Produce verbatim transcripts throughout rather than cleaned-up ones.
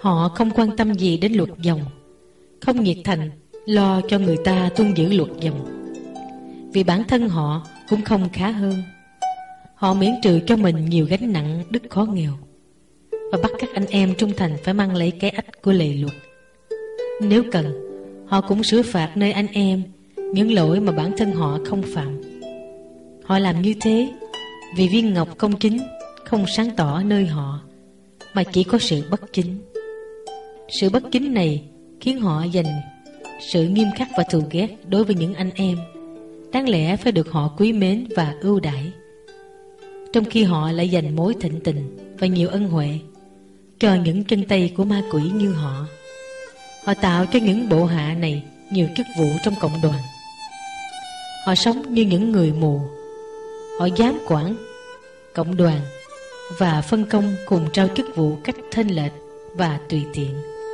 Họ không quan tâm gì đến luật dòng, không nhiệt thành lo cho người ta tuân giữ luật dòng, vì bản thân họ cũng không khá hơn. Họ miễn trừ cho mình nhiều gánh nặng đứt khó nghèo, và bắt các anh em trung thành phải mang lấy cái ách của lệ luật. Nếu cần, họ cũng sửa phạt nơi anh em những lỗi mà bản thân họ không phạm. Họ làm như thế vì viên ngọc công chính không sáng tỏ nơi họ, mà chỉ có sự bất chính. Sự bất chính này khiến họ dành sự nghiêm khắc và thù ghét đối với những anh em đáng lẽ phải được họ quý mến và ưu đãi, trong khi họ lại dành mối thịnh tình và nhiều ân huệ cho những chân tay của ma quỷ như họ. Họ tạo cho những bộ hạ này nhiều chức vụ trong cộng đoàn. Họ sống như những người mù. Họ giám quản cộng đoàn và phân công cùng trao chức vụ cách thênh lệch và tùy tiện.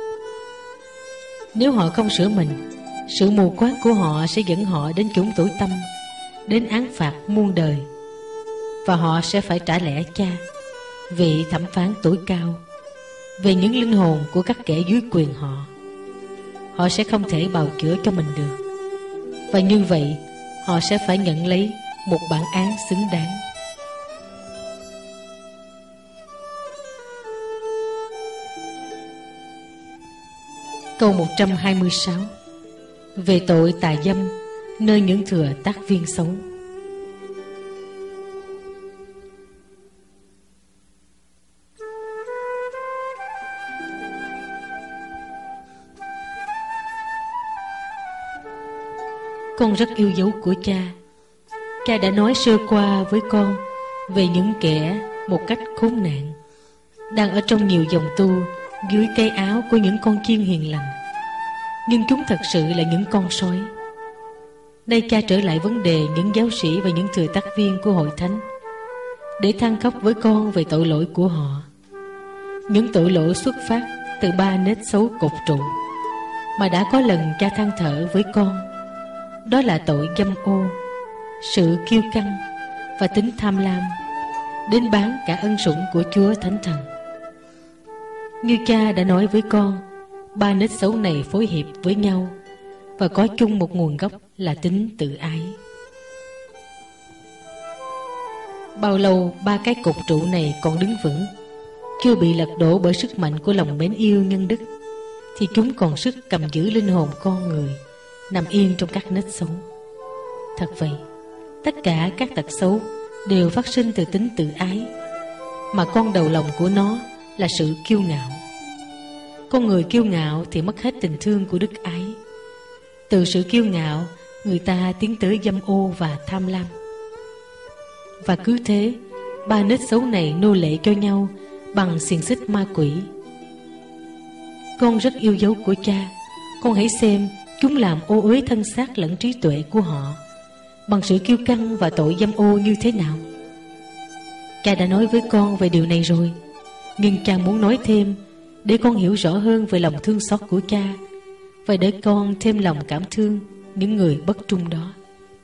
Nếu họ không sửa mình, sự mù quáng của họ sẽ dẫn họ đến chốn tối tăm, đến án phạt muôn đời, và họ sẽ phải trả lẽ cha, vị thẩm phán tối cao, về những linh hồn của các kẻ dưới quyền họ. Họ sẽ không thể bào chữa cho mình được, và như vậy họ sẽ phải nhận lấy một bản án xứng đáng. Câu một trăm hai mươi sáu. Về tội tà dâm nơi những thừa tác viên xấu. Con rất yêu dấu của cha. Cha đã nói sơ qua với con về những kẻ một cách khốn nạn, đang ở trong nhiều dòng tu dưới cái áo của những con chiên hiền lành, nhưng chúng thật sự là những con sói. Nay cha trở lại vấn đề những giáo sĩ và những thừa tác viên của hội thánh để than khóc với con về tội lỗi của họ. Những tội lỗi xuất phát từ ba nết xấu cột trụ mà đã có lần cha than thở với con. Đó là tội dâm ô, sự kiêu căng và tính tham lam, đến bán cả ân sủng của Chúa Thánh Thần. Như cha đã nói với con, ba nết xấu này phối hợp với nhau và có chung một nguồn gốc là tính tự ái. Bao lâu ba cái cột trụ này còn đứng vững, chưa bị lật đổ bởi sức mạnh của lòng mến yêu nhân đức, thì chúng còn sức cầm giữ linh hồn con người nằm yên trong các nết xấu. Thật vậy, tất cả các tật xấu đều phát sinh từ tính tự ái, mà con đầu lòng của nó là sự kiêu ngạo. Con người kiêu ngạo thì mất hết tình thương của đức ái. Từ sự kiêu ngạo, người ta tiến tới dâm ô và tham lam. Và cứ thế, ba nết xấu này nô lệ cho nhau bằng xiềng xích ma quỷ. Con rất yêu dấu của cha. Con hãy xem chúng làm ô uế thân xác lẫn trí tuệ của họ bằng sự kiêu căng và tội dâm ô như thế nào. Cha đã nói với con về điều này rồi, nhưng cha muốn nói thêm để con hiểu rõ hơn về lòng thương xót của cha, và để con thêm lòng cảm thương những người bất trung đó.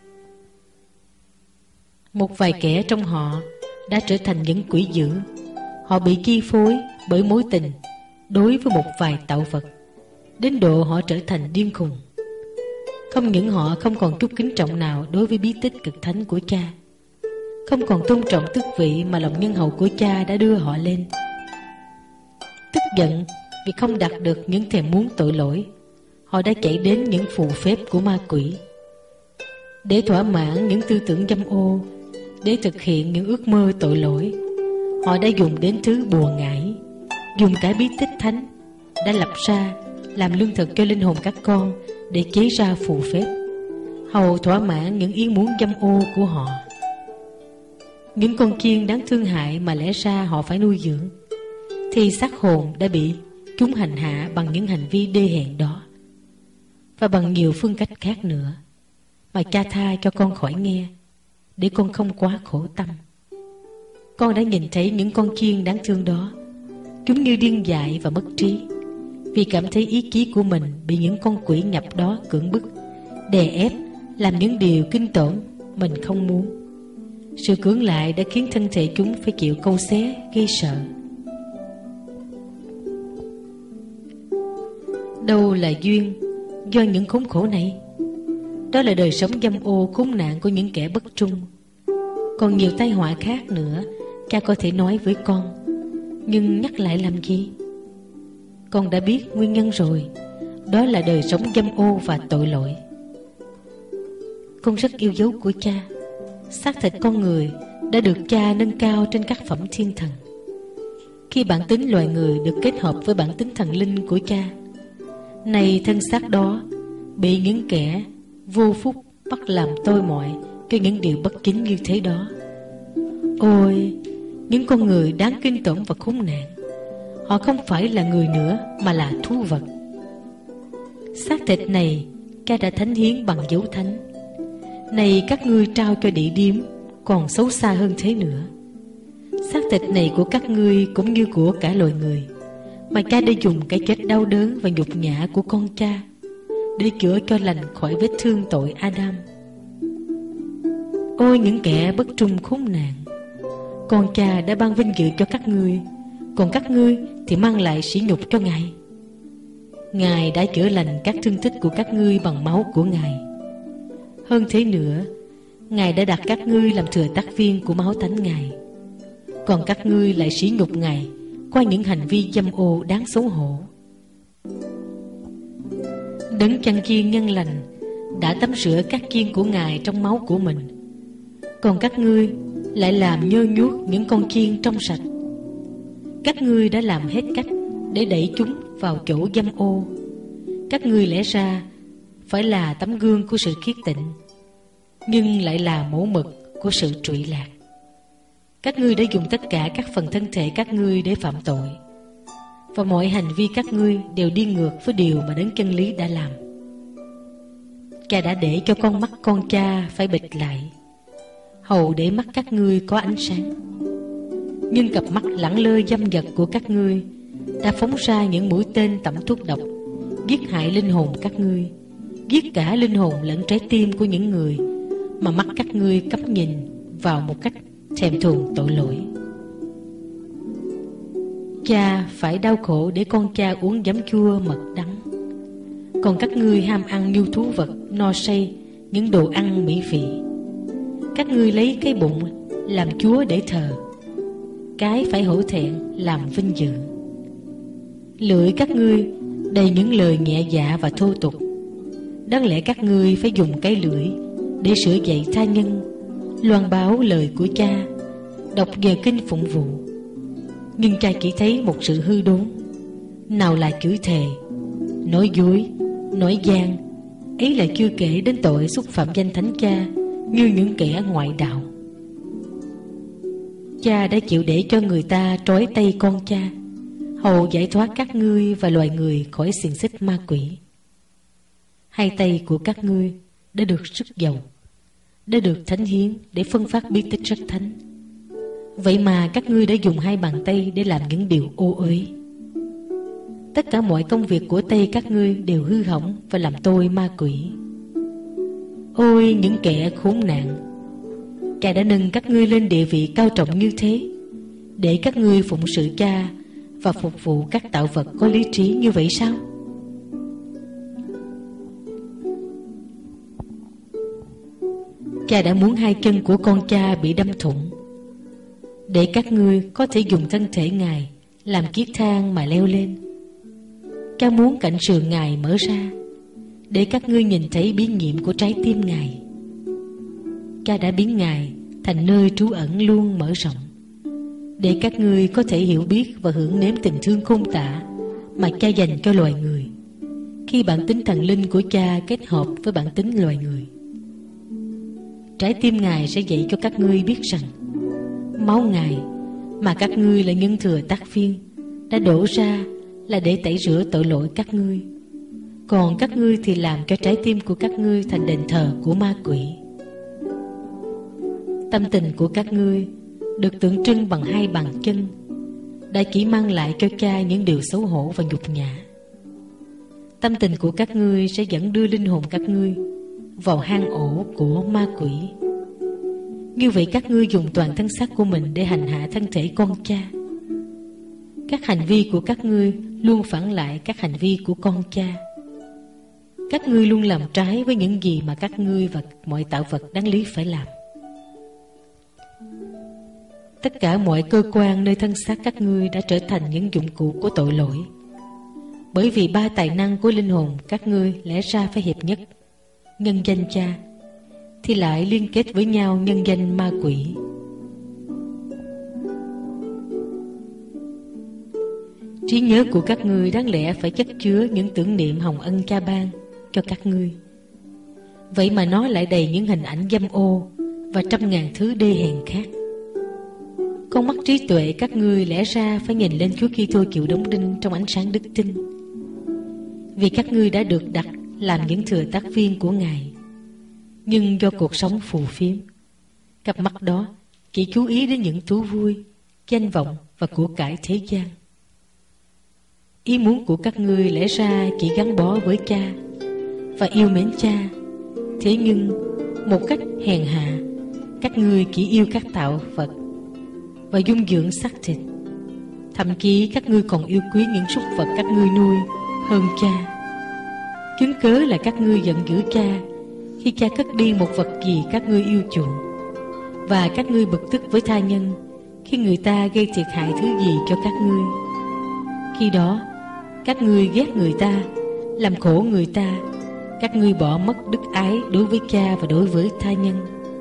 Một vài kẻ trong họ đã trở thành những quỷ dữ. Họ bị chi phối bởi mối tình đối với một vài tạo vật, đến độ họ trở thành điên khùng. Không những họ không còn chút kính trọng nào đối với bí tích cực thánh của cha, không còn tôn trọng tước vị mà lòng nhân hậu của cha đã đưa họ lên. Tức giận vì không đạt được những thèm muốn tội lỗi, họ đã chạy đến những phù phép của ma quỷ. Để thỏa mãn những tư tưởng dâm ô, để thực hiện những ước mơ tội lỗi, họ đã dùng đến thứ bùa ngải, dùng cả bí tích thánh đã lập ra làm lương thực cho linh hồn các con để chế ra phù phép, hầu thỏa mãn những ý muốn dâm ô của họ. Những con chiên đáng thương hại mà lẽ ra họ phải nuôi dưỡng, thì xác hồn đã bị chúng hành hạ bằng những hành vi đê hèn đó, và bằng nhiều phương cách khác nữa mà cha tha cho con khỏi nghe, để con không quá khổ tâm. Con đã nhìn thấy những con chiên đáng thương đó. Chúng như điên dại và mất trí, vì cảm thấy ý chí của mình bị những con quỷ nhập đó cưỡng bức, đè ép, làm những điều kinh tởm mình không muốn. Sự cưỡng lại đã khiến thân thể chúng phải chịu câu xé gây sợ. Đâu là duyên do những khốn khổ này? Đó là đời sống dâm ô khốn nạn của những kẻ bất trung. Còn nhiều tai họa khác nữa cha có thể nói với con, nhưng nhắc lại làm gì? Con đã biết nguyên nhân rồi. Đó là đời sống dâm ô và tội lỗi. Con rất yêu dấu của cha. Xác thịt con người đã được cha nâng cao trên các phẩm thiên thần. Khi bản tính loài người được kết hợp với bản tính thần linh của cha, nay thân xác đó bị những kẻ vô phúc bắt làm tôi mọi cho những điều bất chính như thế đó. Ôi, những con người đáng kinh tởm và khốn nạn. Họ không phải là người nữa mà là thú vật. Xác thịt này cha đã thánh hiến bằng dấu thánh. Này các ngươi trao cho địa điếm còn xấu xa hơn thế nữa. Xác thịt này của các ngươi cũng như của cả loài người, mà cha đã dùng cái chết đau đớn và nhục nhã của con cha để chữa cho lành khỏi vết thương tội Adam. Ôi những kẻ bất trung khốn nạn, con cha đã ban vinh dự cho các ngươi, còn các ngươi thì mang lại sỉ nhục cho Ngài. Ngài đã chữa lành các thương tích của các ngươi bằng máu của Ngài. Hơn thế nữa, Ngài đã đặt các ngươi làm thừa tác viên của máu thánh Ngài. Còn các ngươi lại sỉ nhục Ngài qua những hành vi dâm ô đáng xấu hổ. Đấng chăn chiên nhân lành đã tắm rửa các chiên của Ngài trong máu của mình, còn các ngươi lại làm nhơ nhuốc những con chiên trong sạch. Các ngươi đã làm hết cách để đẩy chúng vào chỗ dâm ô. Các ngươi lẽ ra phải là tấm gương của sự khiết tịnh, nhưng lại là mẫu mực của sự trụy lạc. Các ngươi đã dùng tất cả các phần thân thể các ngươi để phạm tội, và mọi hành vi các ngươi đều đi ngược với điều mà đấng chân lý đã làm. Cha đã để cho con mắt con cha phải bịt lại, hầu để mắt các ngươi có ánh sáng. Nhưng cặp mắt lẳng lơ dâm dật của các ngươi đã phóng ra những mũi tên tẩm thuốc độc, giết hại linh hồn các ngươi, giết cả linh hồn lẫn trái tim của những người mà mắt các ngươi cắm nhìn vào một cách thèm thuồng tội lỗi. Cha phải đau khổ để con cha uống giấm chua mật đắng, còn các ngươi ham ăn như thú vật no say những đồ ăn mỹ vị. Các ngươi lấy cái bụng làm chúa để thờ, cái phải hổ thẹn làm vinh dự. Lưỡi các ngươi đầy những lời nhẹ dạ và thô tục. Đáng lẽ các ngươi phải dùng cái lưỡi để sửa dạy tha nhân, loan báo lời của cha, đọc giờ kinh phụng vụ. Nhưng cha chỉ thấy một sự hư đốn, nào là chửi thề, nói dối, nói gian. Ấy là chưa kể đến tội xúc phạm danh thánh cha như những kẻ ngoại đạo. Cha đã chịu để cho người ta trói tay con cha, hầu giải thoát các ngươi và loài người khỏi xiềng xích ma quỷ. Hai tay của các ngươi đã được sức dầu, đã được thánh hiến để phân phát bí tích rất thánh. Vậy mà các ngươi đã dùng hai bàn tay để làm những điều ô uế. Tất cả mọi công việc của tay các ngươi đều hư hỏng và làm tôi ma quỷ. Ôi những kẻ khốn nạn, cha đã nâng các ngươi lên địa vị cao trọng như thế để các ngươi phụng sự cha và phục vụ các tạo vật có lý trí như vậy sao? Cha đã muốn hai chân của con cha bị đâm thủng để các ngươi có thể dùng thân thể Ngài làm kiết thang mà leo lên. Cha muốn cạnh sườn Ngài mở ra để các ngươi nhìn thấy bí nhiệm của trái tim Ngài. Cha đã biến Ngài thành nơi trú ẩn luôn mở rộng để các ngươi có thể hiểu biết và hưởng nếm tình thương khôn tả mà cha dành cho loài người, khi bản tính thần linh của cha kết hợp với bản tính loài người. Trái tim Ngài sẽ dạy cho các ngươi biết rằng máu Ngài mà các ngươi là nhân thừa tác viên đã đổ ra là để tẩy rửa tội lỗi các ngươi, còn các ngươi thì làm cho trái tim của các ngươi thành đền thờ của ma quỷ. Tâm tình của các ngươi được tượng trưng bằng hai bàn chân đã chỉ mang lại cho cha những điều xấu hổ và nhục nhã. Tâm tình của các ngươi sẽ dẫn đưa linh hồn các ngươi vào hang ổ của ma quỷ. Như vậy các ngươi dùng toàn thân xác của mình để hành hạ thân thể con cha. Các hành vi của các ngươi luôn phản lại các hành vi của con cha. Các ngươi luôn làm trái với những gì mà các ngươi và mọi tạo vật đáng lý phải làm. Tất cả mọi cơ quan nơi thân xác các ngươi đã trở thành những dụng cụ của tội lỗi. Bởi vì ba tài năng của linh hồn các ngươi lẽ ra phải hiệp nhất, nhân danh cha, thì lại liên kết với nhau nhân danh ma quỷ. Trí nhớ của các ngươi đáng lẽ phải chất chứa những tưởng niệm hồng ân cha ban cho các ngươi. Vậy mà nó lại đầy những hình ảnh dâm ô và trăm ngàn thứ đê hèn khác. Con mắt trí tuệ các ngươi lẽ ra phải nhìn lên Chúa Kitô chịu đóng đinh trong ánh sáng đức tin, vì các ngươi đã được đặt làm những thừa tác viên của Ngài. Nhưng do cuộc sống phù phiếm, cặp mắt đó chỉ chú ý đến những thú vui, danh vọng và của cải thế gian. Ý muốn của các ngươi lẽ ra chỉ gắn bó với cha và yêu mến cha. Thế nhưng một cách hèn hạ, các ngươi chỉ yêu các tạo vật và dung dưỡng xác thịt. Thậm chí các ngươi còn yêu quý những súc vật các ngươi nuôi hơn cha. Chứng cớ là các ngươi giận dữ cha khi cha cất đi một vật gì các ngươi yêu chuộng, và các ngươi bực tức với tha nhân khi người ta gây thiệt hại thứ gì cho các ngươi. Khi đó các ngươi ghét người ta, làm khổ người ta. Các ngươi bỏ mất đức ái đối với cha và đối với tha nhân.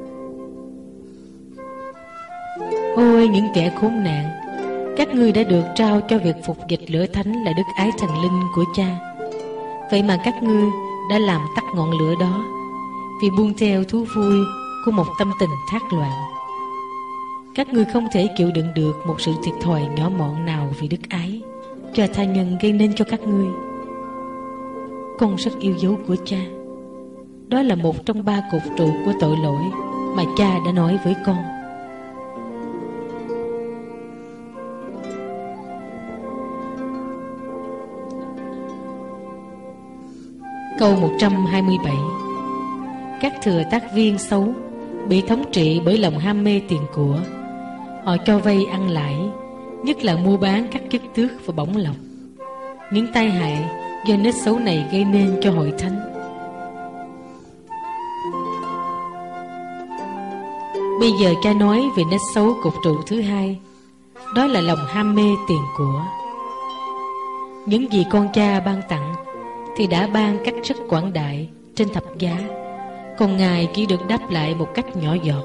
Ôi những kẻ khốn nạn, các ngươi đã được trao cho việc phục dịch lửa thánh là đức ái thần linh của cha. Vậy mà các ngươi đã làm tắt ngọn lửa đó vì buông theo thú vui của một tâm tình thác loạn. Các ngươi không thể chịu đựng được một sự thiệt thòi nhỏ mọn nào vì đức ái cho tha nhân gây nên cho các ngươi. Con rất yêu dấu của cha. Đó là một trong ba cột trụ của tội lỗi mà cha đã nói với con. Câu một trăm hai mươi bảy. Các thừa tác viên xấu bị thống trị bởi lòng ham mê tiền của. Họ cho vay ăn lãi, nhất là mua bán các chức tước và bổng lộc. Những tai hại do nết xấu này gây nên cho hội thánh. Bây giờ cha nói về nết xấu cột trụ thứ hai, đó là lòng ham mê tiền của. Những gì con cha ban tặng thì đã ban cách rất quảng đại trên thập giá, còn Ngài chỉ được đáp lại một cách nhỏ giọt.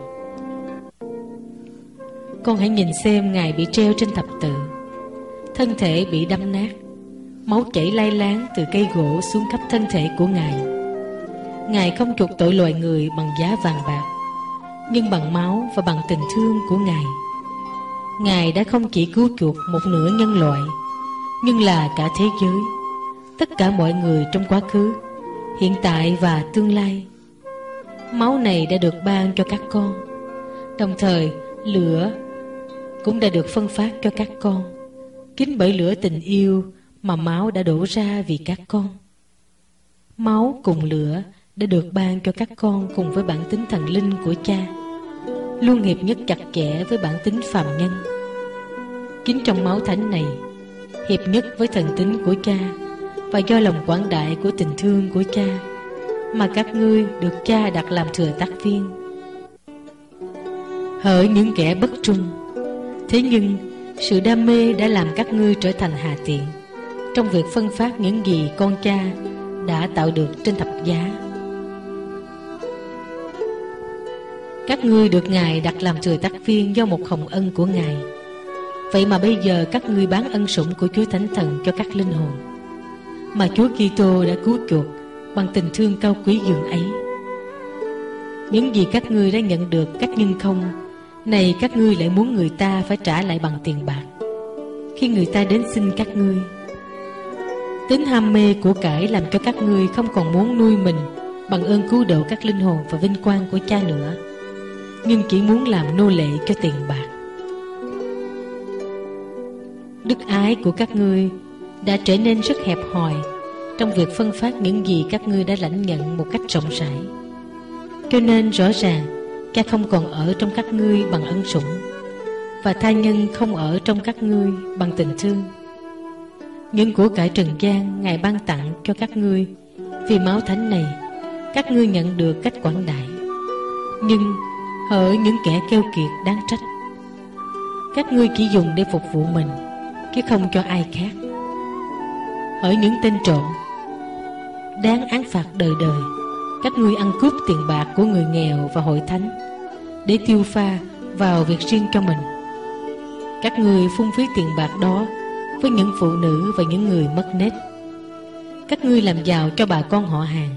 Con hãy nhìn xem Ngài bị treo trên thập tự, thân thể bị đâm nát, máu chảy lai láng từ cây gỗ xuống khắp thân thể của Ngài. Ngài không chuộc tội loài người bằng giá vàng bạc, nhưng bằng máu và bằng tình thương của Ngài. Ngài đã không chỉ cứu chuộc một nửa nhân loại, nhưng là cả thế giới, tất cả mọi người trong quá khứ, hiện tại và tương lai. Máu này đã được ban cho các con, đồng thời lửa cũng đã được phân phát cho các con. Chính bởi lửa tình yêu mà máu đã đổ ra vì các con. Máu cùng lửa đã được ban cho các con cùng với bản tính thần linh của cha, luôn hiệp nhất chặt chẽ với bản tính phàm nhân. Chính trong máu thánh này, hiệp nhất với thần tính của cha và do lòng quảng đại của tình thương của cha, mà các ngươi được cha đặt làm thừa tác viên. Hỡi những kẻ bất trung, thế nhưng sự đam mê đã làm các ngươi trở thành hà tiện trong việc phân phát những gì con cha đã tạo được trên thập giá. Các ngươi được Ngài đặt làm thừa tác viên do một hồng ân của Ngài. Vậy mà bây giờ các ngươi bán ân sủng của Chúa Thánh Thần cho các linh hồn mà Chúa Kitô đã cứu chuộc bằng tình thương cao quý dường ấy. Những gì các ngươi đã nhận được cách nhân không, này các ngươi lại muốn người ta phải trả lại bằng tiền bạc khi người ta đến xin các ngươi. Tính ham mê của cải làm cho các ngươi không còn muốn nuôi mình bằng ơn cứu độ các linh hồn và vinh quang của cha nữa, nhưng chỉ muốn làm nô lệ cho tiền bạc. Đức ái của các ngươi đã trở nên rất hẹp hòi trong việc phân phát những gì các ngươi đã lãnh nhận một cách rộng rãi. Cho nên rõ ràng cha không còn ở trong các ngươi bằng ân sủng, và tha nhân không ở trong các ngươi bằng tình thương. Những của cải trần gian Ngài ban tặng cho các ngươi vì máu thánh này, các ngươi nhận được cách quảng đại. Nhưng hỡi những kẻ keo kiệt đáng trách, các ngươi chỉ dùng để phục vụ mình, chứ không cho ai khác. Hỡi những tên trộm đáng án phạt đời đời, các ngươi ăn cướp tiền bạc của người nghèo và hội thánh để tiêu pha vào việc riêng cho mình. Các ngươi phung phí tiền bạc đó với những phụ nữ và những người mất nết. Các ngươi làm giàu cho bà con họ hàng.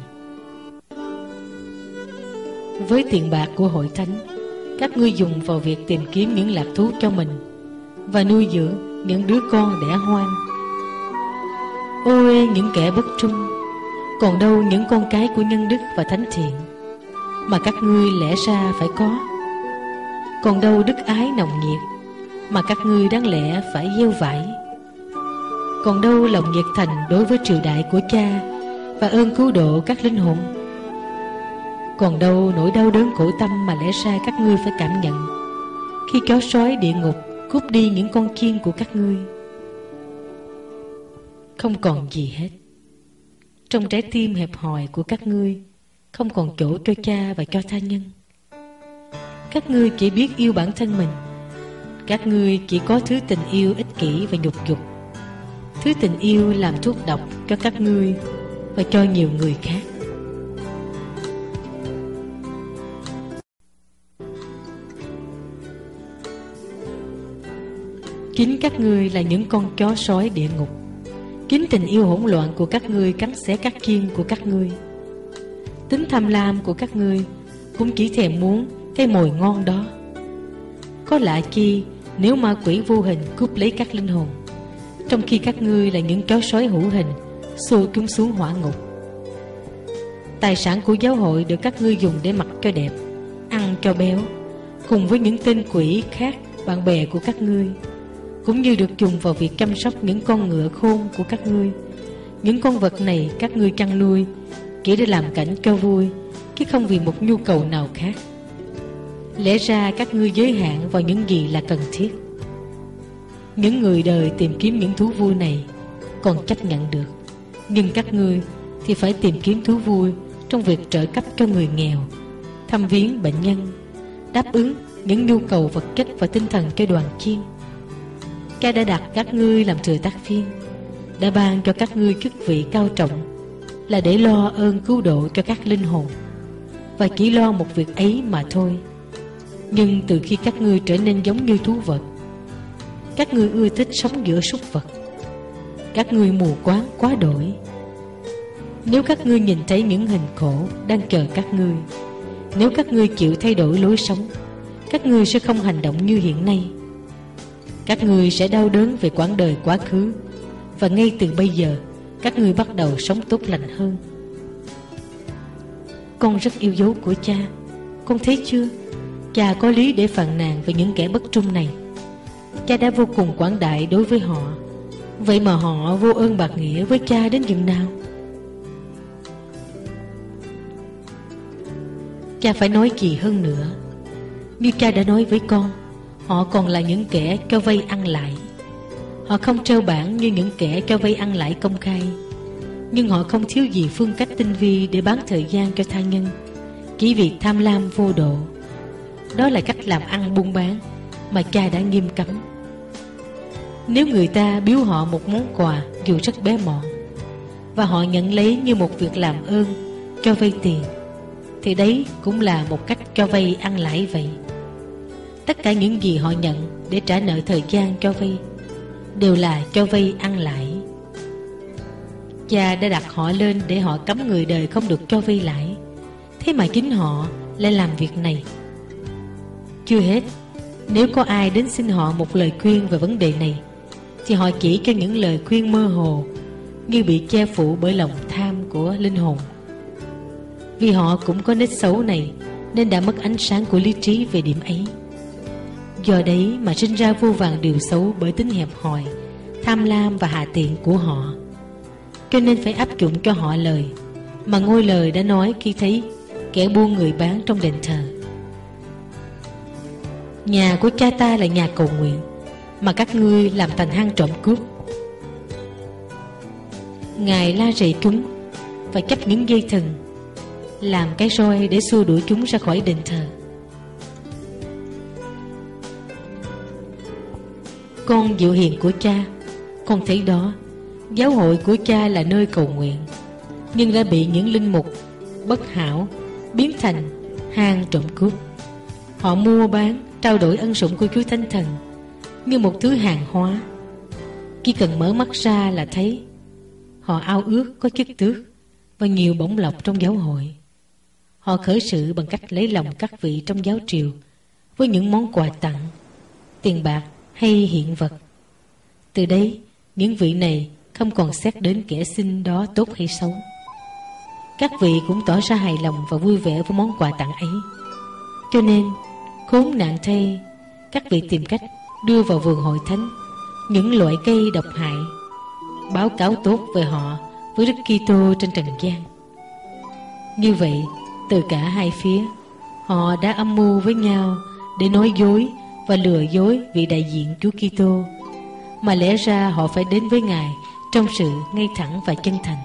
Với tiền bạc của hội thánh, các ngươi dùng vào việc tìm kiếm những lạc thú cho mình và nuôi dưỡng những đứa con đẻ hoang. Ôi những kẻ bất trung, còn đâu những con cái của nhân đức và thánh thiện mà các ngươi lẽ ra phải có? Còn đâu đức ái nồng nhiệt mà các ngươi đáng lẽ phải gieo vải? Còn đâu lòng nhiệt thành đối với triều đại của Cha và ơn cứu độ các linh hồn? Còn đâu nỗi đau đớn khổ tâm mà lẽ ra các ngươi phải cảm nhận khi chó sói địa ngục cướp đi những con chiên của các ngươi? Không còn gì hết. Trong trái tim hẹp hòi của các ngươi không còn chỗ cho Cha và cho tha nhân. Các ngươi chỉ biết yêu bản thân mình. Các ngươi chỉ có thứ tình yêu ích kỷ và nhục dục. Thứ tình yêu làm thuốc độc cho các ngươi và cho nhiều người khác. Chính các ngươi là những con chó sói địa ngục. Chính tình yêu hỗn loạn của các ngươi cắn xé các chiên của các ngươi. Tính tham lam của các ngươi cũng chỉ thèm muốn cái mồi ngon đó. Có lạ chi nếu ma quỷ vô hình cướp lấy các linh hồn, trong khi các ngươi là những chó sói hữu hình xô chúng xuống hỏa ngục. Tài sản của giáo hội được các ngươi dùng để mặc cho đẹp, ăn cho béo, cùng với những tên quỷ khác bạn bè của các ngươi, cũng như được dùng vào việc chăm sóc những con ngựa khôn của các ngươi. Những con vật này các ngươi chăn nuôi chỉ để làm cảnh cho vui, chứ không vì một nhu cầu nào khác. Lẽ ra các ngươi giới hạn vào những gì là cần thiết. Những người đời tìm kiếm những thú vui này còn chấp nhận được, nhưng các ngươi thì phải tìm kiếm thú vui trong việc trợ cấp cho người nghèo, thăm viếng bệnh nhân, đáp ứng những nhu cầu vật chất và tinh thần cho đoàn chiên. Cha đã đặt các ngươi làm thừa tác viên, đã ban cho các ngươi chức vị cao trọng là để lo ơn cứu độ cho các linh hồn, và chỉ lo một việc ấy mà thôi. Nhưng từ khi các ngươi trở nên giống như thú vật, các ngươi ưa thích sống giữa súc vật. Các ngươi mù quáng quá đổi. Nếu các ngươi nhìn thấy những hình khổ đang chờ các ngươi, nếu các ngươi chịu thay đổi lối sống, các ngươi sẽ không hành động như hiện nay. Các ngươi sẽ đau đớn về quãng đời quá khứ, và ngay từ bây giờ các ngươi bắt đầu sống tốt lành hơn. Con rất yêu dấu của Cha. Con thấy chưa? Cha có lý để phàn nàn về những kẻ bất trung này. Cha đã vô cùng quảng đại đối với họ, vậy mà họ vô ơn bạc nghĩa với Cha đến chừng nào? Cha phải nói gì hơn nữa? Như Cha đã nói với con, họ còn là những kẻ cho vay ăn lãi. Họ không treo bảng như những kẻ cho vay ăn lãi công khai, nhưng họ không thiếu gì phương cách tinh vi để bán thời gian cho tha nhân, chỉ vì tham lam vô độ. Đó là cách làm ăn buôn bán mà Cha đã nghiêm cấm. Nếu người ta biếu họ một món quà dù rất bé mọn, và họ nhận lấy như một việc làm ơn cho vay tiền, thì đấy cũng là một cách cho vay ăn lãi vậy. Tất cả những gì họ nhận để trả nợ thời gian cho vay đều là cho vay ăn lãi. Cha đã đặt họ lên để họ cấm người đời không được cho vay lãi, thế mà chính họ lại làm việc này. Chưa hết, nếu có ai đến xin họ một lời khuyên về vấn đề này, thì họ chỉ cho những lời khuyên mơ hồ, như bị che phủ bởi lòng tham của linh hồn. Vì họ cũng có nết xấu này, nên đã mất ánh sáng của lý trí về điểm ấy. Do đấy mà sinh ra vô vàn điều xấu bởi tính hẹp hòi, tham lam và hạ tiện của họ. Cho nên phải áp dụng cho họ lời mà ngôi lời đã nói khi thấy kẻ buôn người bán trong đền thờ. Nhà của cha ta là nhà cầu nguyện, mà các ngươi làm thành hang trộm cướp. Ngài la rầy chúng và chấp những dây thừng, làm cái roi để xua đuổi chúng ra khỏi đền thờ. Con dịu hiền của cha, con thấy đó, giáo hội của cha là nơi cầu nguyện, nhưng đã bị những linh mục bất hảo biến thành hang trộm cướp. Họ mua bán, trao đổi ân sủng của Chúa Thánh Thần như một thứ hàng hóa. Chỉ cần mở mắt ra là thấy họ ao ước có chức tước và nhiều bổng lộc trong giáo hội. Họ khởi sự bằng cách lấy lòng các vị trong giáo triều với những món quà tặng, tiền bạc hay hiện vật. Từ đấy, những vị này không còn xét đến kẻ xin đó tốt hay xấu. Các vị cũng tỏ ra hài lòng và vui vẻ với món quà tặng ấy. Cho nên, khốn nạn thay, các vị tìm cách đưa vào vườn hội thánh những loại cây độc hại, báo cáo tốt về họ với Đức Kitô trên trần gian. Như vậy, từ cả hai phía, họ đã âm mưu với nhau để nói dối và lừa dối vị đại diện Chúa Kitô, mà lẽ ra họ phải đến với Ngài trong sự ngay thẳng và chân thành.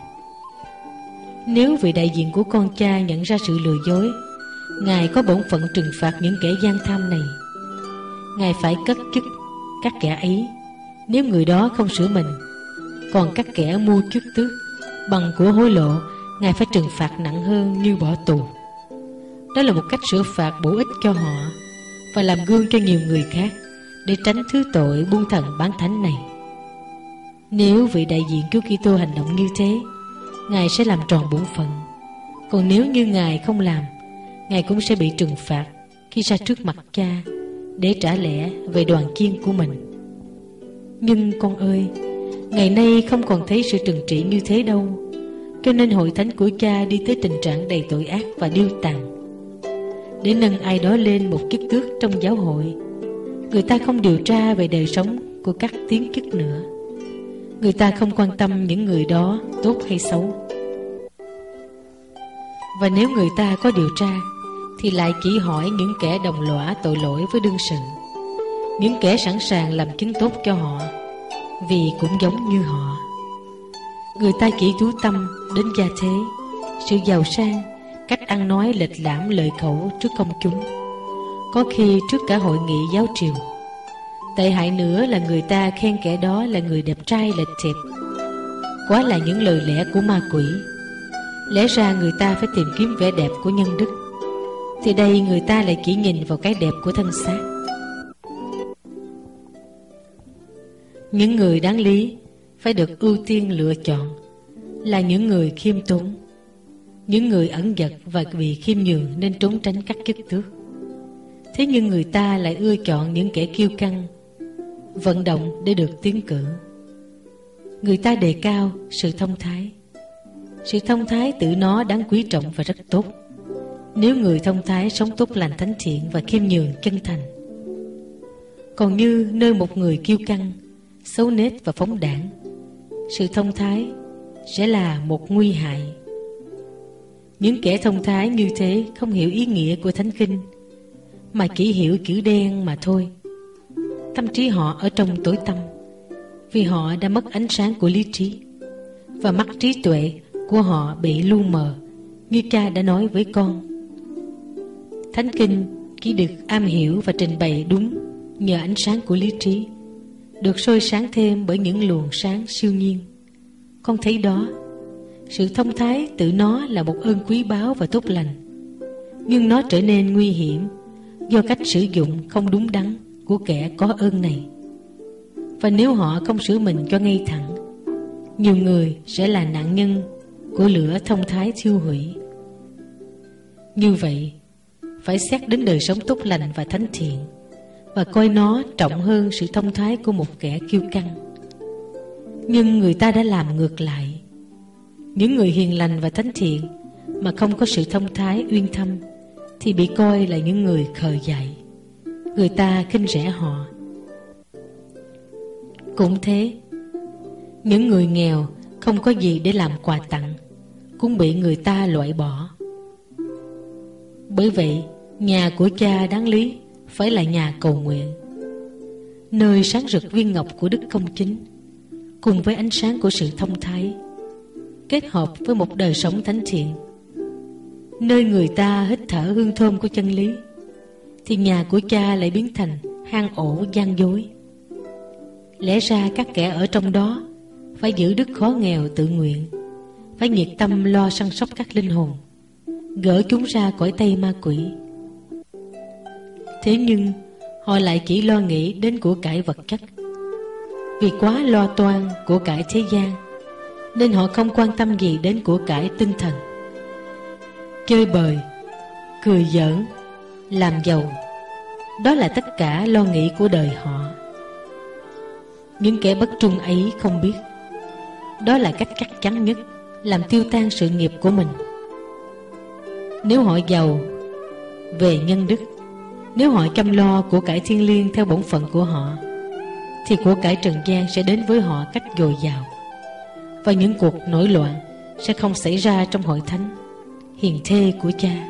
Nếu vị đại diện của con cha nhận ra sự lừa dối, Ngài có bổn phận trừng phạt những kẻ gian tham này. Ngài phải cất chức các kẻ ấy nếu người đó không sửa mình. Còn các kẻ mua chức tước bằng của hối lộ, Ngài phải trừng phạt nặng hơn như bỏ tù. Đó là một cách sửa phạt bổ ích cho họ và làm gương cho nhiều người khác để tránh thứ tội buôn thần bán thánh này. Nếu vị đại diện Chúa Kitô hành động như thế, Ngài sẽ làm tròn bổn phận. Còn nếu như Ngài không làm, Ngài cũng sẽ bị trừng phạt khi ra trước mặt Cha để trả lẽ về đoàn chiên của mình. Nhưng con ơi, ngày nay không còn thấy sự trừng trị như thế đâu. Cho nên hội thánh của Cha đi tới tình trạng đầy tội ác và điêu tàn. Để nâng ai đó lên một chức tước trong giáo hội, người ta không điều tra về đời sống của các tiến chức nữa. Người ta không quan tâm những người đó tốt hay xấu. Và nếu người ta có điều tra thì lại chỉ hỏi những kẻ đồng lõa tội lỗi với đương sự, những kẻ sẵn sàng làm chứng tốt cho họ vì cũng giống như họ. Người ta chỉ chú tâm đến gia thế, sự giàu sang, cách ăn nói lệch lãm lời khẩu trước công chúng, có khi trước cả hội nghị giáo triều. Tệ hại nữa là người ta khen kẻ đó là người đẹp trai lệch thẹp. Quá là những lời lẽ của ma quỷ. Lẽ ra người ta phải tìm kiếm vẻ đẹp của nhân đức, thì đây người ta lại chỉ nhìn vào cái đẹp của thân xác. Những người đáng lý phải được ưu tiên lựa chọn là những người khiêm tốn, những người ẩn dật và vì khiêm nhường nên trốn tránh các chức tước. Thế nhưng người ta lại ưa chọn những kẻ kiêu căng, vận động để được tiến cử. Người ta đề cao sự thông thái. Sự thông thái tự nó đáng quý trọng và rất tốt, nếu người thông thái sống tốt lành thánh thiện và khiêm nhường chân thành. Còn như nơi một người kiêu căng, xấu nết và phóng đãng, sự thông thái sẽ là một nguy hại. Những kẻ thông thái như thế không hiểu ý nghĩa của Thánh Kinh, mà chỉ hiểu chữ đen mà thôi. Tâm trí họ ở trong tối tăm, vì họ đã mất ánh sáng của lý trí, và mắt trí tuệ của họ bị lu mờ, như Cha đã nói với con. Thánh Kinh chỉ được am hiểu và trình bày đúng nhờ ánh sáng của lý trí, được soi sáng thêm bởi những luồng sáng siêu nhiên. Con thấy đó, sự thông thái tự nó là một ơn quý báu và tốt lành, nhưng nó trở nên nguy hiểm do cách sử dụng không đúng đắn của kẻ có ơn này. Và nếu họ không sửa mình cho ngay thẳng, nhiều người sẽ là nạn nhân của lửa thông thái thiêu hủy. Như vậy, phải xét đến đời sống tốt lành và thánh thiện, và coi nó trọng hơn sự thông thái của một kẻ kiêu căng. Nhưng người ta đã làm ngược lại. Những người hiền lành và thánh thiện mà không có sự thông thái uyên thâm thì bị coi là những người khờ dại. Người ta khinh rẻ họ. Cũng thế, những người nghèo không có gì để làm quà tặng cũng bị người ta loại bỏ. Bởi vậy, nhà của Cha đáng lý phải là nhà cầu nguyện, nơi sáng rực viên ngọc của đức công chính, cùng với ánh sáng của sự thông thái, kết hợp với một đời sống thánh thiện, nơi người ta hít thở hương thơm của chân lý, thì nhà của cha lại biến thành hang ổ gian dối. Lẽ ra các kẻ ở trong đó phải giữ đức khó nghèo tự nguyện, phải nhiệt tâm lo săn sóc các linh hồn, gỡ chúng ra cõi tay ma quỷ. Thế nhưng họ lại chỉ lo nghĩ đến của cải vật chất. Vì quá lo toan của cải thế gian, nên họ không quan tâm gì đến của cải tinh thần. Chơi bời, cười giỡn, làm giàu, đó là tất cả lo nghĩ của đời họ. Những kẻ bất trung ấy không biết đó là cách chắc chắn nhất làm tiêu tan sự nghiệp của mình. Nếu họ giàu về nhân đức, nếu họ chăm lo của cải thiêng liêng theo bổn phận của họ, thì của cải trần gian sẽ đến với họ cách dồi dào, và những cuộc nổi loạn sẽ không xảy ra trong hội thánh hiền thê của cha.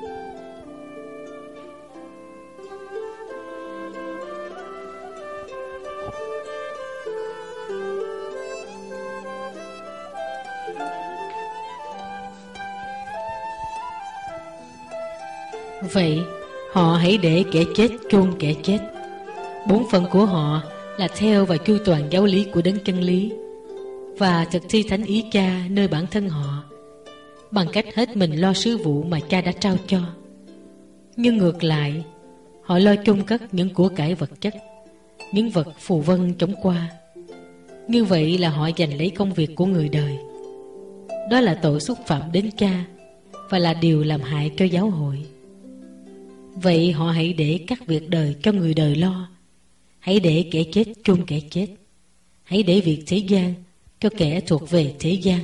Vậy họ hãy để kẻ chết chôn kẻ chết. Bổn phận của họ là theo và chu toàn giáo lý của đấng chân lý, và thực thi thánh ý cha nơi bản thân họ, bằng cách hết mình lo sứ vụ mà cha đã trao cho. Nhưng ngược lại, họ lo chôn cất những của cải vật chất, những vật phù vân chóng qua. Như vậy là họ giành lấy công việc của người đời. Đó là tội xúc phạm đến cha, và là điều làm hại cho giáo hội. Vậy họ hãy để các việc đời cho người đời lo, hãy để kẻ chết chôn kẻ chết, hãy để việc thế gian cho kẻ thuộc về thế gian.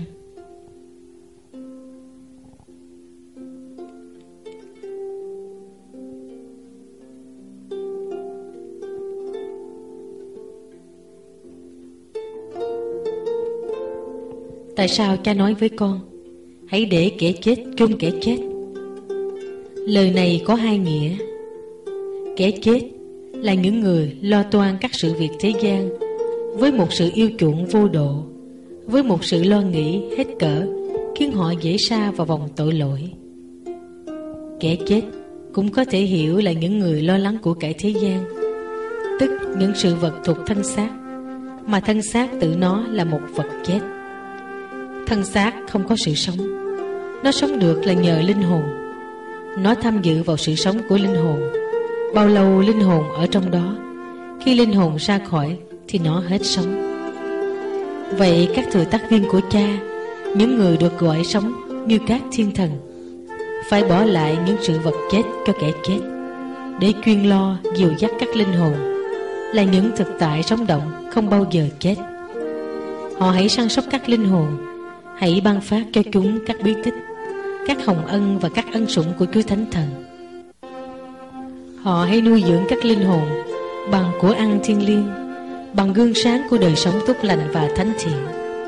Tại sao cha nói với con hãy để kẻ chết chôn kẻ chết? Lời này có hai nghĩa. Kẻ chết là những người lo toan các sự việc thế gian với một sự yêu chuộng vô độ, với một sự lo nghĩ hết cỡ, khiến họ dễ sa vào vòng tội lỗi. Kẻ chết cũng có thể hiểu là những người lo lắng của cải thế gian, tức những sự vật thuộc thân xác, mà thân xác tự nó là một vật chết. Thân xác không có sự sống, nó sống được là nhờ linh hồn. Nó tham dự vào sự sống của linh hồn. Bao lâu linh hồn ở trong đó, khi linh hồn ra khỏi thì nó hết sống. Vậy các thừa tác viên của cha, những người được gọi sống như các thiên thần, phải bỏ lại những sự vật chết cho kẻ chết, để chuyên lo dìu dắt các linh hồn, là những thực tại sống động không bao giờ chết. Họ hãy săn sóc các linh hồn, hãy ban phát cho chúng các bí tích, các hồng ân và các ân sủng của Chúa Thánh Thần. Họ hãy nuôi dưỡng các linh hồn bằng của ăn thiêng liêng, bằng gương sáng của đời sống tốt lành và thánh thiện.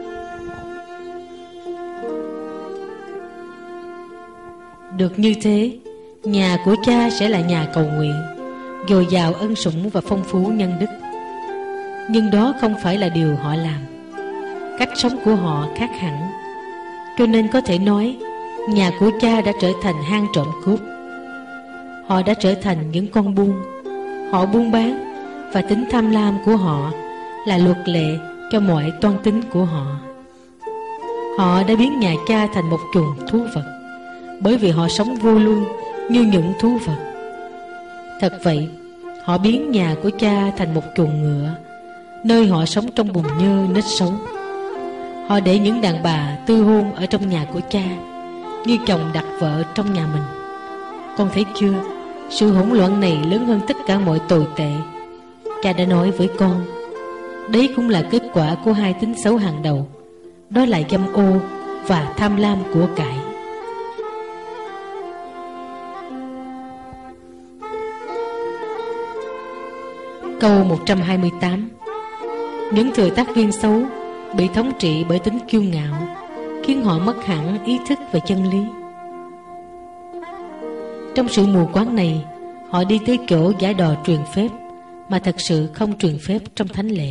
Được như thế, nhà của cha sẽ là nhà cầu nguyện, dồi dào ân sủng và phong phú nhân đức. Nhưng đó không phải là điều họ làm. Cách sống của họ khác hẳn. Cho nên có thể nói, nhà của cha đã trở thành hang trộm cướp. Họ đã trở thành những con buôn. Họ buôn bán, và tính tham lam của họ là luật lệ cho mọi toan tính của họ. Họ đã biến nhà cha thành một chuồng thú vật, bởi vì họ sống vô luân như những thú vật. Thật vậy, họ biến nhà của cha thành một chuồng ngựa, nơi họ sống trong bùn nhơ nết xấu. Họ để những đàn bà tư hôn ở trong nhà của cha, như chồng đặt vợ trong nhà mình. Con thấy chưa, sự hỗn loạn này lớn hơn tất cả mọi tồi tệ. Cha đã nói với con, đấy cũng là kết quả của hai tính xấu hàng đầu, đó là dâm ô và tham lam của cải. Câu một trăm hai mươi tám. Những thừa tác viên xấu bị thống trị bởi tính kiêu ngạo, khiến họ mất hẳn ý thức về chân lý. Trong sự mù quáng này, Họ đi tới chỗ giả đò truyền phép mà thật sự không truyền phép trong thánh lễ.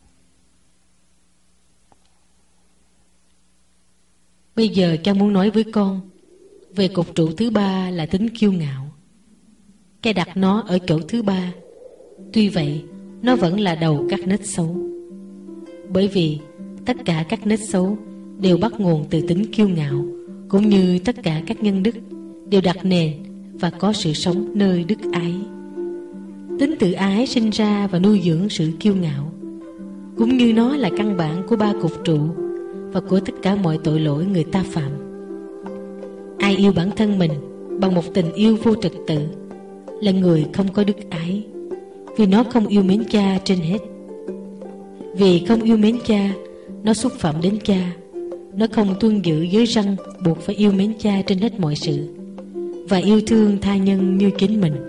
Bây giờ cha muốn nói với con về cột trụ thứ ba là tính kiêu ngạo. Cha đặt nó ở chỗ thứ ba. Tuy vậy, nó vẫn là đầu các nết xấu. Bởi vì tất cả các nết xấu đều bắt nguồn từ tính kiêu ngạo, cũng như tất cả các nhân đức đều đặt nền và có sự sống nơi đức ái. Tính tự ái sinh ra và nuôi dưỡng sự kiêu ngạo, cũng như nó là căn bản của ba cột trụ và của tất cả mọi tội lỗi người ta phạm. Ai yêu bản thân mình bằng một tình yêu vô trật tự là người không có đức ái, vì nó không yêu mến cha trên hết. Vì không yêu mến cha, nó xúc phạm đến cha. Nó không tuân giữ giới răn buộc phải yêu mến cha trên hết mọi sự và yêu thương tha nhân như chính mình.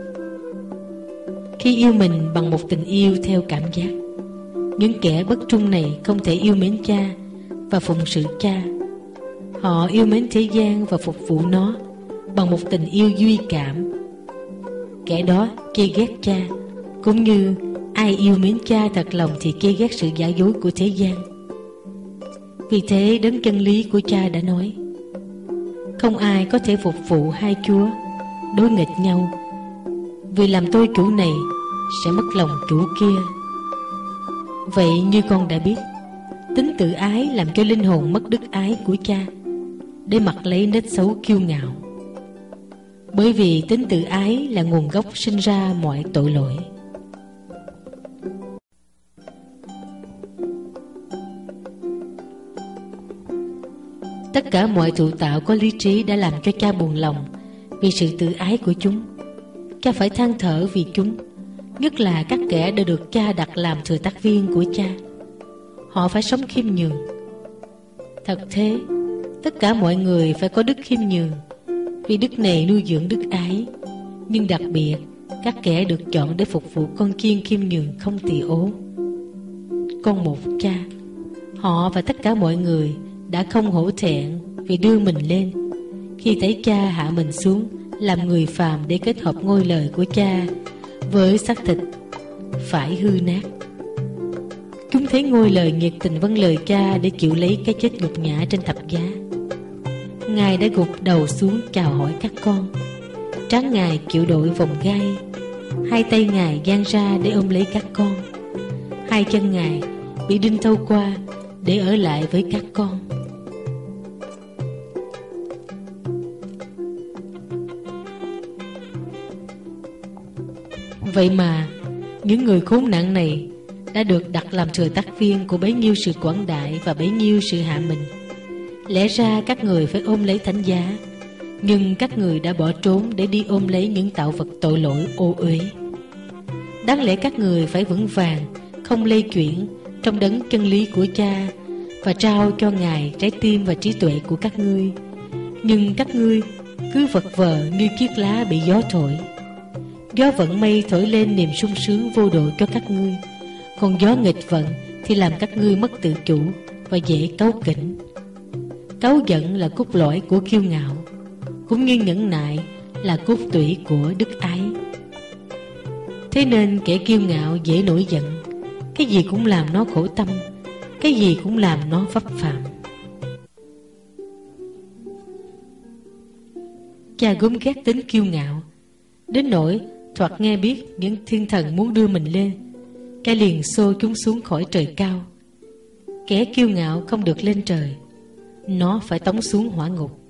Khi yêu mình bằng một tình yêu theo cảm giác, những kẻ bất trung này không thể yêu mến cha và phụng sự cha. Họ yêu mến thế gian và phục vụ nó bằng một tình yêu duy cảm. Kẻ đó chê ghét cha, cũng như ai yêu mến cha thật lòng thì chê ghét sự giả dối của thế gian. Vì thế đấng chân lý của cha đã nói: không ai có thể phục vụ hai Chúa, đối nghịch nhau, vì làm tôi chủ này sẽ mất lòng chủ kia. Vậy như con đã biết, tính tự ái làm cho linh hồn mất đức ái của cha, để mặc lấy nết xấu kiêu ngạo. Bởi vì tính tự ái là nguồn gốc sinh ra mọi tội lỗi. Tất cả mọi thụ tạo có lý trí đã làm cho cha buồn lòng vì sự tự ái của chúng. Cha phải than thở vì chúng, nhất là các kẻ đã được cha đặt làm thừa tác viên của cha. Họ phải sống khiêm nhường. Thật thế, tất cả mọi người phải có đức khiêm nhường, vì đức này nuôi dưỡng đức ái. Nhưng đặc biệt, các kẻ được chọn để phục vụ con chiên khiêm nhường không tỳ ố. Con một cha, họ và tất cả mọi người đã không hổ thẹn vì đưa mình lên khi thấy cha hạ mình xuống làm người phàm để kết hợp ngôi lời của cha với xác thịt phải hư nát. Chúng thấy ngôi lời nhiệt tình vâng lời cha để chịu lấy cái chết nhục nhã trên thập giá. Ngài đã gục đầu xuống chào hỏi các con. Trán Ngài chịu đội vòng gai. Hai tay Ngài dang ra để ôm lấy các con. Hai chân Ngài bị đinh thâu qua để ở lại với các con. Vậy mà những người khốn nạn này đã được đặt làm thừa tác viên của bấy nhiêu sự quảng đại và bấy nhiêu sự hạ mình. Lẽ ra các người phải ôm lấy thánh giá, nhưng các người đã bỏ trốn để đi ôm lấy những tạo vật tội lỗi ô uế. Đáng lẽ các người phải vững vàng, không lay chuyển trong đấng chân lý của cha và trao cho Ngài trái tim và trí tuệ của các ngươi. Nhưng các ngươi cứ vật vờ như chiếc lá bị gió thổi. Gió vận mây thổi lên niềm sung sướng vô độ cho các ngươi, còn gió nghịch vận thì làm các ngươi mất tự chủ và dễ cáu kỉnh. Cáu giận là cốt lõi của kiêu ngạo, cũng như nhẫn nại là cốt tủy của đức ái. Thế nên kẻ kiêu ngạo dễ nổi giận, cái gì cũng làm nó khổ tâm, cái gì cũng làm nó vấp phạm. Cha gốm ghét tính kiêu ngạo, đến nỗi thoạt nghe biết những thiên thần muốn đưa mình lên, cha liền xô chúng xuống khỏi trời cao. Kẻ kiêu ngạo không được lên trời, nó phải tống xuống hỏa ngục.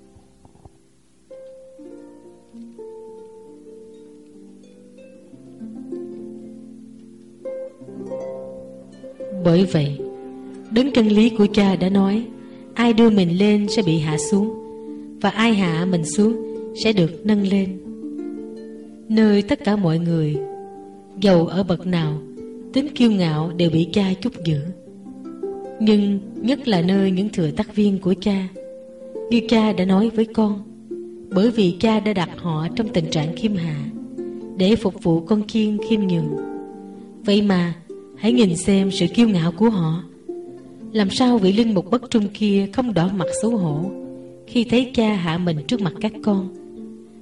Bởi vậy, đấng chân lý của cha đã nói: ai đưa mình lên sẽ bị hạ xuống, và ai hạ mình xuống sẽ được nâng lên. Nơi tất cả mọi người, dầu ở bậc nào, tính kiêu ngạo đều bị cha trút giữ. Nhưng nhất là nơi những thừa tác viên của cha, như cha đã nói với con, bởi vì cha đã đặt họ trong tình trạng khiêm hạ để phục vụ con chiên khiêm nhường. Vậy mà hãy nhìn xem sự kiêu ngạo của họ. Làm sao vị linh mục bất trung kia không đỏ mặt xấu hổ khi thấy cha hạ mình trước mặt các con,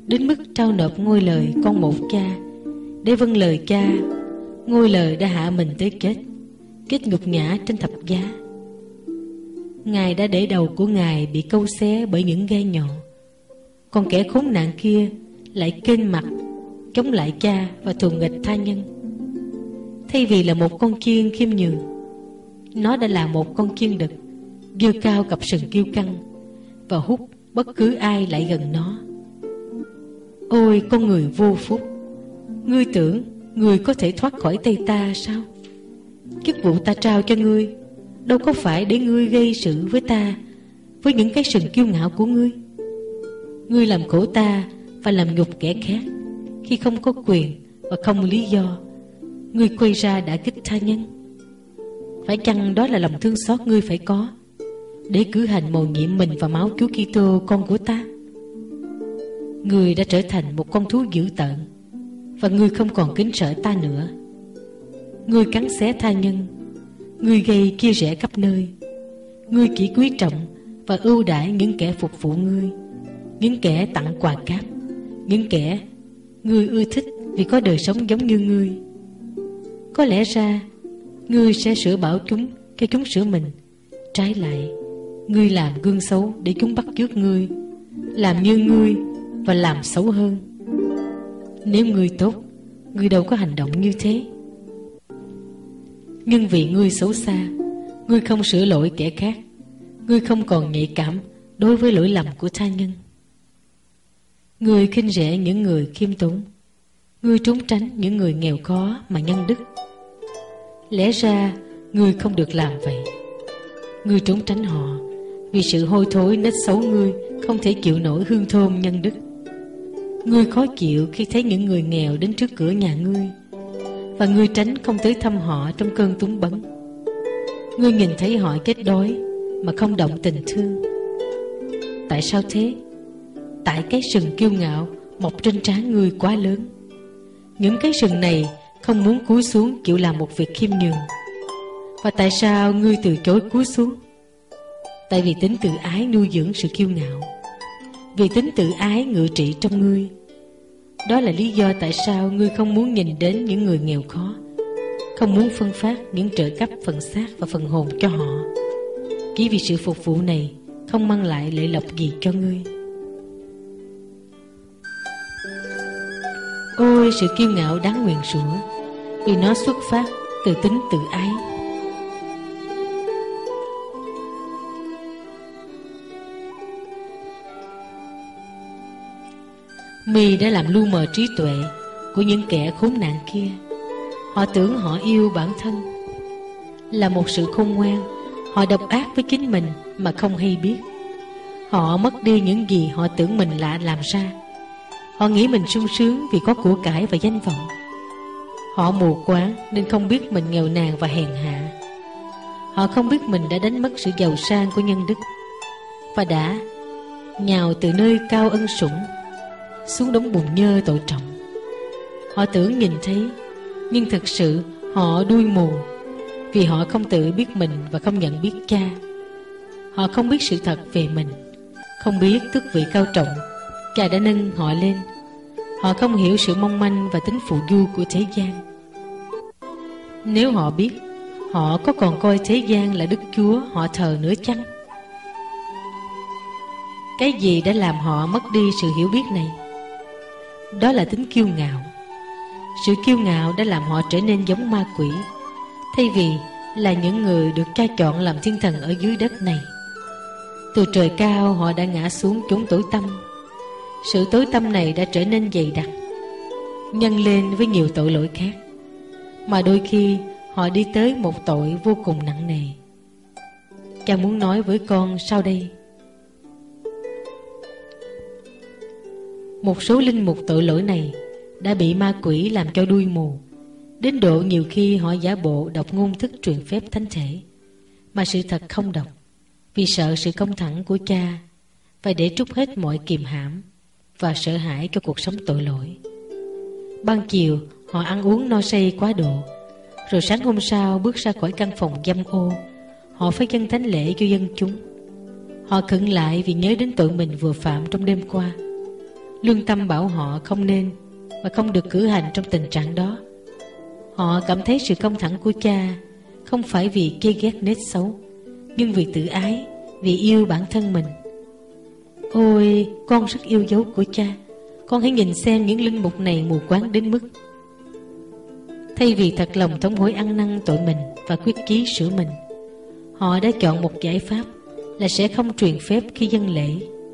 đến mức trao nộp ngôi lời con một cha, để vâng lời cha. Ngôi lời đã hạ mình tới chết, kết nhục nhã trên thập giá. Ngài đã để đầu của Ngài bị câu xé bởi những gai nhọn, còn kẻ khốn nạn kia lại kênh mặt chống lại cha và thù nghịch tha nhân. Thay vì là một con chiên khiêm nhường, nó đã là một con chiên đực, giơ cao cặp sừng kiêu căng và hút bất cứ ai lại gần nó. Ôi con người vô phúc, ngươi tưởng ngươi có thể thoát khỏi tay ta sao? Chức vụ ta trao cho ngươi đâu có phải để ngươi gây sự với ta với những cái sừng kiêu ngạo của ngươi. Ngươi làm khổ ta và làm nhục kẻ khác khi không có quyền và không lý do. Ngươi quay ra đã kích tha nhân. Phải chăng đó là lòng thương xót ngươi phải có để cử hành mầu nhiệm mình vào máu Chúa Kitô con của ta? Ngươi đã trở thành một con thú dữ tợn, và ngươi không còn kính sợ ta nữa. Ngươi cắn xé tha nhân, ngươi gây chia rẽ khắp nơi. Ngươi chỉ quý trọng và ưu đãi những kẻ phục vụ ngươi, những kẻ tặng quà cáp, những kẻ ngươi ưa thích vì có đời sống giống như ngươi. Có lẽ ra ngươi sẽ sửa bảo chúng cho chúng sửa mình. Trái lại, ngươi làm gương xấu để chúng bắt chước ngươi, làm như ngươi và làm xấu hơn. Nếu ngươi tốt, ngươi đâu có hành động như thế. Nhưng vì ngươi xấu xa, ngươi không sửa lỗi kẻ khác, ngươi không còn nhạy cảm đối với lỗi lầm của tha nhân. Ngươi khinh rẻ những người khiêm tốn, ngươi trốn tránh những người nghèo khó mà nhân đức. Lẽ ra ngươi không được làm vậy. Ngươi trốn tránh họ vì sự hôi thối nết xấu ngươi không thể chịu nổi hương thơm nhân đức. Ngươi khó chịu khi thấy những người nghèo đến trước cửa nhà ngươi, và ngươi tránh không tới thăm họ trong cơn túng bấn. Ngươi nhìn thấy họ chết đói mà không động tình thương. Tại sao thế? Tại cái sừng kiêu ngạo mọc trên trán ngươi quá lớn. Những cái sừng này không muốn cúi xuống chịu làm một việc khiêm nhường. Và tại sao ngươi từ chối cúi xuống? Tại vì tính tự ái nuôi dưỡng sự kiêu ngạo. Vì tính tự ái ngự trị trong ngươi. Đó là lý do tại sao ngươi không muốn nhìn đến những người nghèo khó, không muốn phân phát những trợ cấp phần xác và phần hồn cho họ, chỉ vì sự phục vụ này không mang lại lợi lộc gì cho ngươi. Ôi sự kiêu ngạo đáng nguyền rủa, vì nó xuất phát từ tính tự ái. Mi đã làm lu mờ trí tuệ của những kẻ khốn nạn kia. Họ tưởng họ yêu bản thân. Là một sự khôn ngoan, họ độc ác với chính mình mà không hay biết. Họ mất đi những gì họ tưởng mình lạ làm ra. Họ nghĩ mình sung sướng vì có của cải và danh vọng. Họ mù quáng nên không biết mình nghèo nàn và hèn hạ. Họ không biết mình đã đánh mất sự giàu sang của nhân đức, và đã nhào từ nơi cao ân sủng xuống đống bùn nhơ tội trọng. Họ tưởng nhìn thấy, nhưng thực sự họ đuôi mù, vì họ không tự biết mình và không nhận biết cha. Họ không biết sự thật về mình, không biết tước vị cao trọng cha đã nâng họ lên. Họ không hiểu sự mong manh và tính phù du của thế gian. Nếu họ biết, họ có còn coi thế gian là Đức Chúa họ thờ nữa chăng? Cái gì đã làm họ mất đi sự hiểu biết này? Đó là tính kiêu ngạo. Sự kiêu ngạo đã làm họ trở nên giống ma quỷ, thay vì là những người được cha chọn làm thiên thần ở dưới đất này. Từ trời cao họ đã ngã xuống chốn tối tăm. Sự tối tăm này đã trở nên dày đặc, nhân lên với nhiều tội lỗi khác, mà đôi khi họ đi tới một tội vô cùng nặng nề. Cha muốn nói với con sau đây. Một số linh mục tội lỗi này đã bị ma quỷ làm cho đuôi mù, đến độ nhiều khi họ giả bộ đọc ngôn thức truyền phép thánh thể, mà sự thật không đọc, vì sợ sự công thẳng của cha, và để trút hết mọi kiềm hãm và sợ hãi cho cuộc sống tội lỗi. Ban chiều họ ăn uống no say quá độ, rồi sáng hôm sau bước ra khỏi căn phòng dâm ô, họ phải dâng thánh lễ cho dân chúng. Họ khựng lại vì nhớ đến tội mình vừa phạm trong đêm qua. Lương tâm bảo họ không nên và không được cử hành trong tình trạng đó. Họ cảm thấy sự căng thẳng của cha không phải vì ghê ghét nết xấu, nhưng vì tự ái, vì yêu bản thân mình. Ôi, con rất yêu dấu của cha. Con hãy nhìn xem những linh mục này mù quáng đến mức thay vì thật lòng thống hối ăn năn tội mình và quyết chí sửa mình, họ đã chọn một giải pháp là sẽ không truyền phép khi dâng lễ.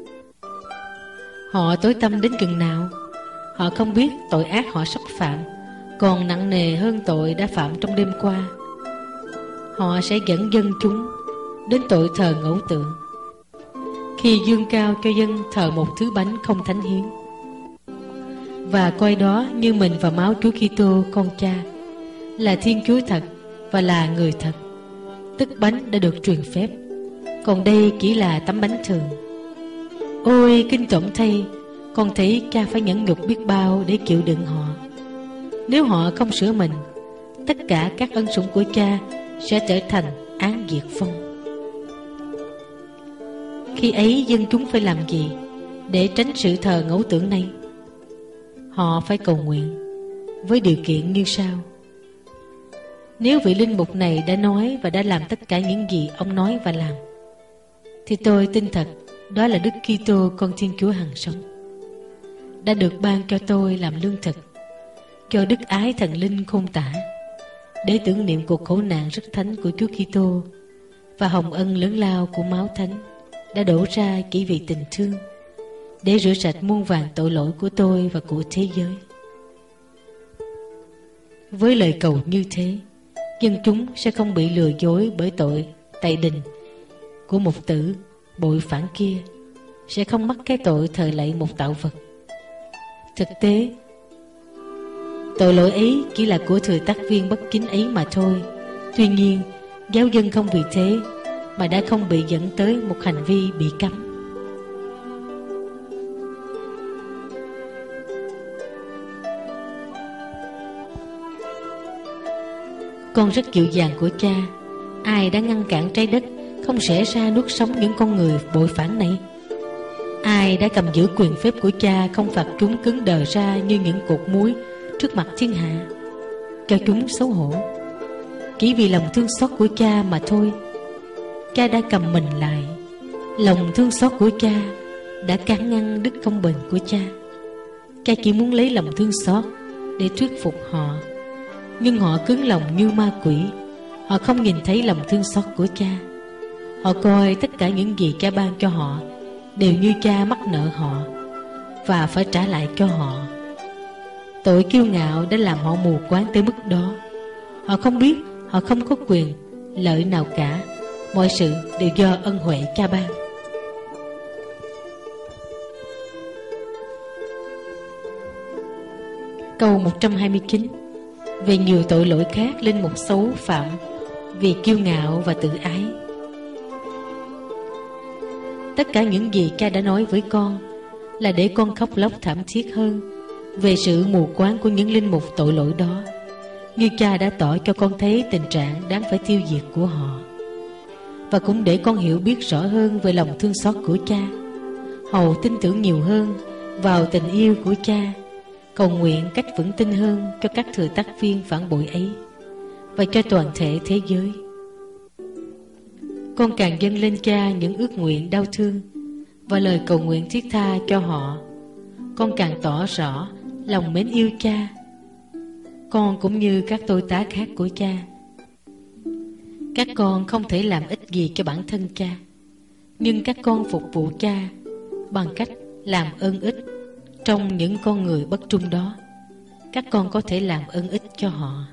Họ tối tăm đến chừng nào? Họ không biết tội ác họ sắp phạm còn nặng nề hơn tội đã phạm trong đêm qua. Họ sẽ dẫn dân chúng đến tội thờ ngẫu tượng khi dương cao cho dân thờ một thứ bánh không thánh hiến, và coi đó như mình và máu Chúa Kitô con cha là Thiên Chúa thật và là người thật, tức bánh đã được truyền phép, còn đây chỉ là tấm bánh thường. Ôi kinh tởm thay, con thấy cha phải nhẫn nhục biết bao để chịu đựng họ. Nếu họ không sửa mình, tất cả các ân sủng của cha sẽ trở thành án diệt vong. Khi ấy dân chúng phải làm gì để tránh sự thờ ngẫu tưởng này? Họ phải cầu nguyện với điều kiện như sau. Nếu vị linh mục này đã nói và đã làm tất cả những gì ông nói và làm, thì tôi tin thật đó là Đức Kitô con Thiên Chúa hằng sống đã được ban cho tôi làm lương thực cho đức ái thần linh khôn tả, để tưởng niệm cuộc khổ nạn rất thánh của Chúa Kitô và hồng ân lớn lao của máu thánh đã đổ ra chỉ vì tình thương, để rửa sạch muôn vàn tội lỗi của tôi và của thế giới. Với lời cầu như thế, dân chúng sẽ không bị lừa dối bởi tội tày đình của mục tử bội phản kia, sẽ không mắc cái tội thờ lạy một tạo vật. Thực tế, tội lỗi ấy chỉ là của thừa tác viên bất kính ấy mà thôi. Tuy nhiên, giáo dân không vì thế mà đã không bị dẫn tới một hành vi bị cấm. Con rất dịu dàng của cha, ai đã ngăn cản trái đất không xẻ ra nuốt sống những con người bội phản này? Ai đã cầm giữ quyền phép của cha không phạt chúng cứng đờ ra như những cột muối trước mặt thiên hạ, cho chúng xấu hổ? Chỉ vì lòng thương xót của cha mà thôi, cha đã cầm mình lại. Lòng thương xót của cha đã can ngăn đức công bình của cha. Cha chỉ muốn lấy lòng thương xót để thuyết phục họ, nhưng họ cứng lòng như ma quỷ. Họ không nhìn thấy lòng thương xót của cha. Họ coi tất cả những gì cha ban cho họ đều như cha mắc nợ họ và phải trả lại cho họ. Tội kiêu ngạo đã làm họ mù quáng tới mức đó. Họ không biết họ không có quyền lợi nào cả. Mọi sự đều do ân huệ cha ban. Câu một trăm hai mươi chín. Về nhiều tội lỗi khác linh mục xấu phạm vì kiêu ngạo và tự ái. Tất cả những gì cha đã nói với con là để con khóc lóc thảm thiết hơn về sự mù quáng của những linh mục tội lỗi đó, như cha đã tỏ cho con thấy tình trạng đáng phải tiêu diệt của họ, và cũng để con hiểu biết rõ hơn về lòng thương xót của cha, hầu tin tưởng nhiều hơn vào tình yêu của cha, cầu nguyện cách vững tin hơn cho các thừa tác viên phản bội ấy và cho toàn thể thế giới. Con càng dâng lên cha những ước nguyện đau thương và lời cầu nguyện thiết tha cho họ, con càng tỏ rõ lòng mến yêu cha. Con cũng như các tôi tá khác của cha, các con không thể làm ích gì cho bản thân cha, nhưng các con phục vụ cha bằng cách làm ơn ích trong những con người bất trung đó. Các con có thể làm ơn ích cho họ.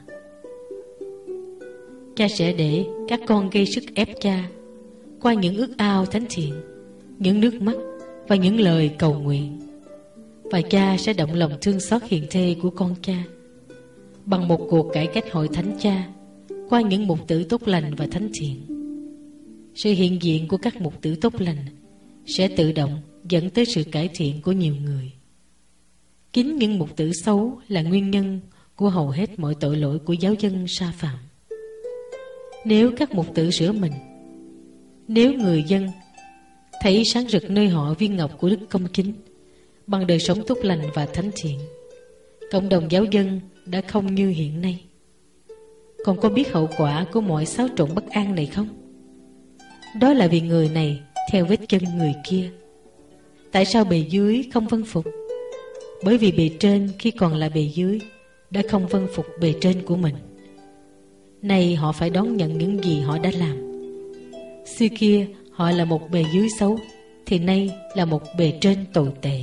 Cha sẽ để các con gây sức ép cha qua những ước ao thánh thiện, những nước mắt và những lời cầu nguyện. Và cha sẽ động lòng thương xót hiền thê của con cha bằng một cuộc cải cách hội thánh cha qua những mục tử tốt lành và thánh thiện. Sự hiện diện của các mục tử tốt lành sẽ tự động dẫn tới sự cải thiện của nhiều người. Chính những mục tử xấu là nguyên nhân của hầu hết mọi tội lỗi của giáo dân sa phạm. Nếu các mục tử sửa mình, nếu người dân thấy sáng rực nơi họ viên ngọc của đức công chính bằng đời sống tốt lành và thánh thiện, cộng đồng giáo dân đã không như hiện nay. Con có biết hậu quả của mọi xáo trộn bất an này không? Đó là vì người này theo vết chân người kia. Tại sao bề dưới không vâng phục? Bởi vì bề trên khi còn là bề dưới đã không vâng phục bề trên của mình. Nay họ phải đón nhận những gì họ đã làm. Xưa kia họ là một bề dưới xấu, thì nay là một bề trên tồi tệ.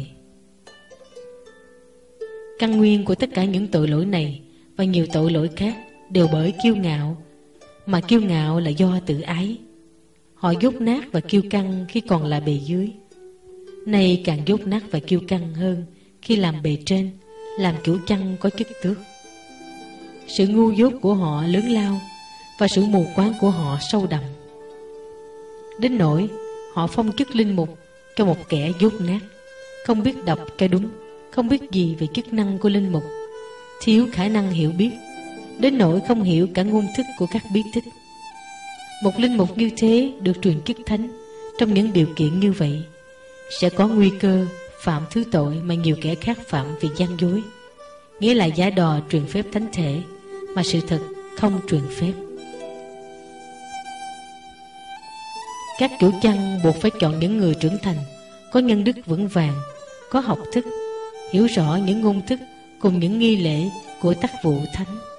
Căn nguyên của tất cả những tội lỗi này và nhiều tội lỗi khác đều bởi kiêu ngạo, mà kiêu ngạo là do tự ái. Họ dốt nát và kiêu căng khi còn là bề dưới, nay càng dốt nát và kiêu căng hơn khi làm bề trên, làm chủ chăn có chức tước. Sự ngu dốt của họ lớn lao và sự mù quáng của họ sâu đậm, đến nỗi họ phong chức linh mục cho một kẻ dốt nát, không biết đọc cho đúng, không biết gì về chức năng của linh mục, thiếu khả năng hiểu biết, đến nỗi không hiểu cả ngôn thức của các bí tích. Một linh mục như thế được truyền chức thánh trong những điều kiện như vậy sẽ có nguy cơ phạm thứ tội mà nhiều kẻ khác phạm vì gian dối, nghĩa là giả đò truyền phép thánh thể mà sự thật không truyền phép. Các chủ chăn buộc phải chọn những người trưởng thành, có nhân đức vững vàng, có học thức, hiểu rõ những ngôn thức cùng những nghi lễ của tác vụ thánh.